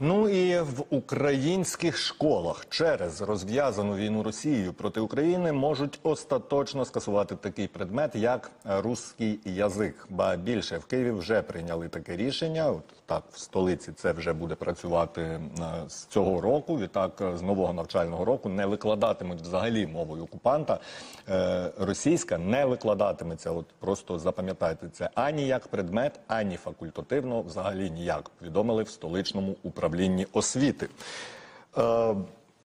Ну і в українських школах через розв'язану війну Росією проти України можуть остаточно скасувати такий предмет, як русський язик. Ба більше, в Києві вже прийняли таке рішення. От так, в столиці це вже буде працювати з цього року. Відтак, з нового навчального року не викладатимуть взагалі мовою окупанта. Російська не викладатиметься. От просто запам'ятайте це ані як предмет, ані факультативно, взагалі ніяк. Повідомили в столичному управлінні освіти.